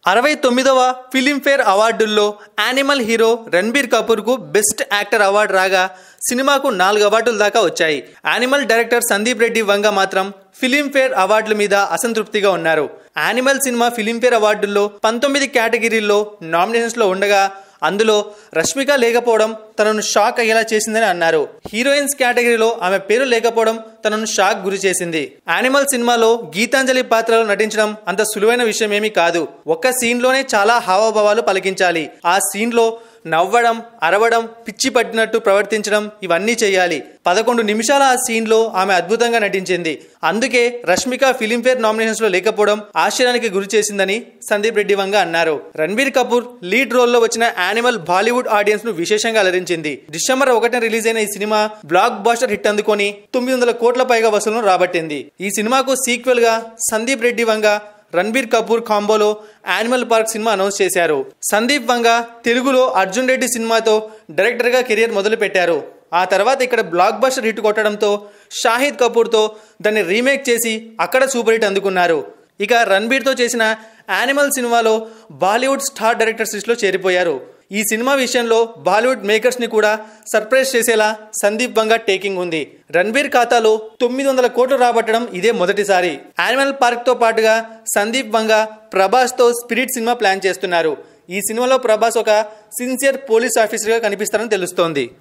69వ Filmfare అవార్డుల్లో Animal hero Ranbir కపూర్కు best actor award రాగా సినిమాకు 4 అవార్డుల దాకా వచ్చాయి. యానిమల్ డైరెక్టర్ సందీప్ రెడ్డి వంగ మాత్రం ఫిలింఫేర్ అవార్డుల మీద అసంతృప్తిగా ఉన్నారు. యానిమల్ సినిమా ఫిలింఫేర్ అవార్డుల్లో 19 కేటగిరీల్లో నామినేషన్స్లో ఉండగా అందులో రష్మిక లేకపోవడం తనను షాక్ అయ్యేలా చేసిందని అన్నారు. హీరోయిన్స్ కేటగిరీలో ఆమె పేరు లేకపోవడం తనను షాక్ గురి చేసింది. యానిమల్ సినిమాలో గీతాంజలి పాత్రలో నటించడం అంత సులువైన విషయమేమీ కాదు. ఒక్క సీన్లోనే చాలా హావభావాలు పలికించాలి. ఆ సీన్లో నవ్వడం, అరవడం, పిచ్చి పట్టినట్టు ప్రవర్తించడం ఇవన్నీ చేయాలి. 11 నిమిషాల ఆ సీన్లో ఆమె అద్భుతంగా నటించింది. అందుకే రష్మిక ఫిలింఫేర్ నామినేషన్స్ లో లేకపోవడం ఆశ్చర్యానికి గురి చేసిందని సందీప్ రెడ్డి వంగ అన్నారు. రణబీర్ కపూర్ లీడ్ రోల్ లో వచ్చిన యానిమల్ బాలీవుడ్ ఆడియన్స్ ను విశేషంగా అలరించింది. డిసెంబర్ 1న రిలీజ్ అయిన ఈ సినిమా బ్లాక్ బాస్టర్ హిట్ అందుకొని 900 కోట్ల పైగా వసూలును రాబట్టింది. ఈ సినిమాకు సీక్వెల్ గా సందీప్ రెడ్డి వంగ రణబీర్ కపూర్ కాంబోలో యానిమల్ పార్క్ సినిమా అనౌన్స్ చేశారు. సందీప్ వంగ తెలుగులో అర్జున్ రెడ్డి సినిమాతో డైరెక్టర్ గా కెరియర్ మొదలు పెట్టారు. ఆ తర్వాత ఇక్కడ బ్లాక్ బస్టర్ హిట్ కొట్టడంతో షాహిద్ కపూర్తో దాన్ని రీమేక్ చేసి అక్కడ సూపర్ హిట్ అందుకున్నారు. ఇక రణబీర్తో చేసిన యానిమల్ సినిమాలో బాలీవుడ్ స్టార్ డైరెక్టర్స్ లిస్ట్లో చేరిపోయారు. ఈ సినిమా విషయంలో బాలీవుడ్ మేకర్స్ ని కూడా సర్ప్రైజ్ చేసేలా సందీప్ వంగ టేకింగ్ ఉంది. రణబీర్ ఖాతాలో 900 కోట్లు రాబట్టడం ఇదే మొదటిసారి. యానిమల్ పార్క్ తో పాటుగా సందీప్ వంగ ప్రభాస్ తో స్పిరిట్ సినిమా ప్లాన్ చేస్తున్నారు. ఈ సినిమాలో ప్రభాస్ ఒక సిన్సియర్ పోలీస్ ఆఫీసర్ గా కనిపిస్తారని తెలుస్తోంది.